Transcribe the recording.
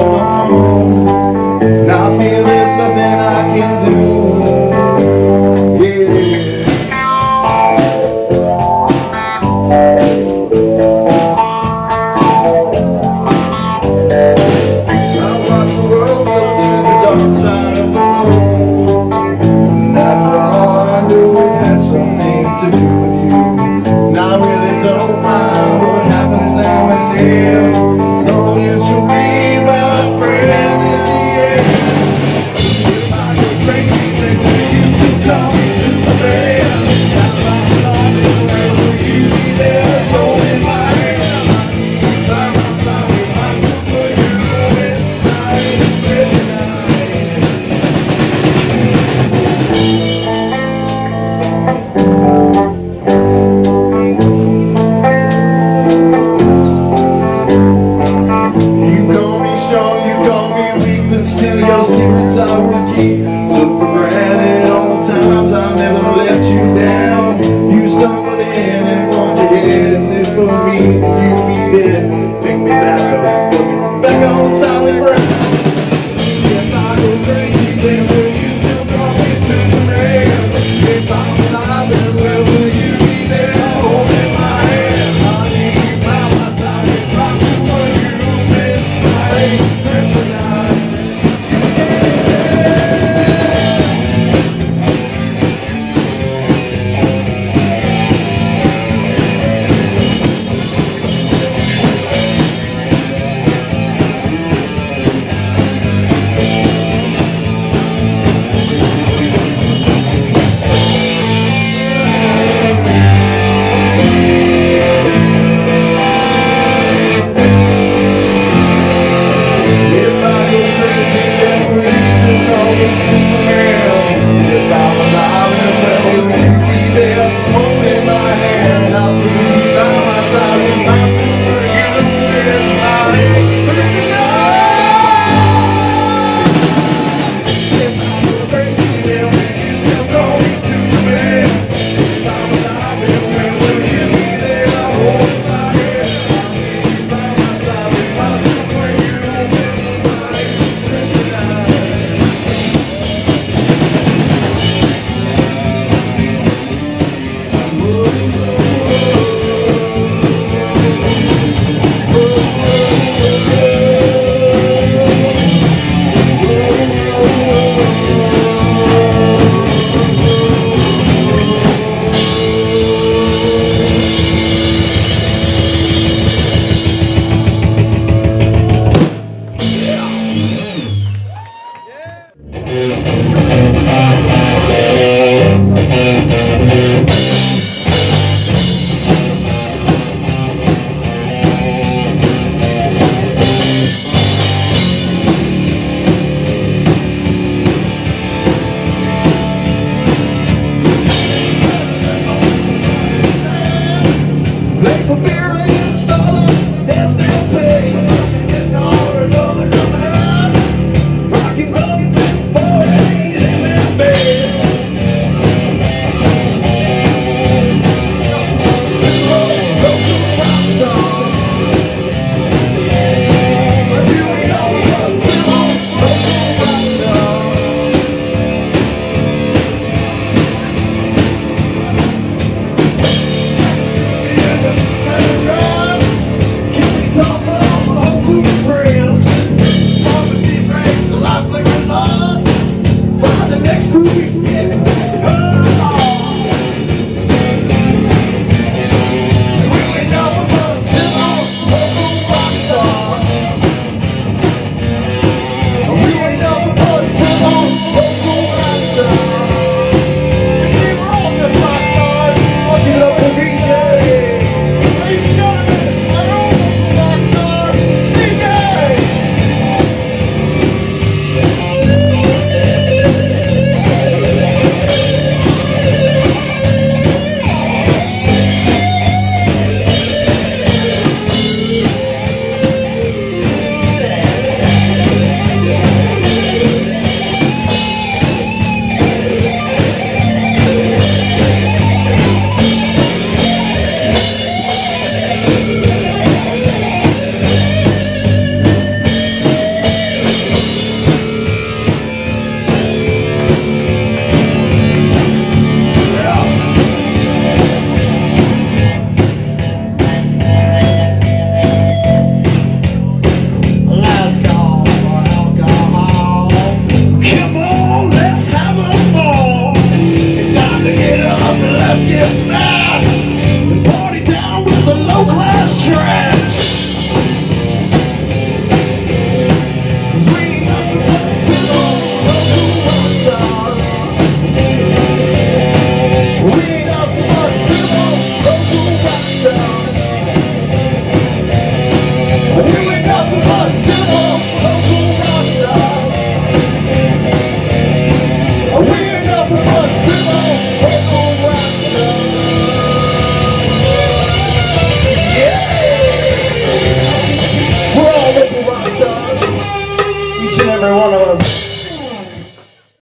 home. Now I feel there's nothing I can do. Yeah. I watch the world go to the dark side of the moon. And after all, I knew it had something to do with you. Now I really don't mind what happens now and then, as long as you'll be my friend in the end. If I go crazy, then you used to call me Superman. That's why I thought it wherever you be there, it's holding my hand. By my side with my superhero inside, it's still your secrets I will keep. Took for granted all the times I never let you down. You stumbled in and bumped your head, and if for me, then you'd be dead. Pick me back up, put me back on solid ground.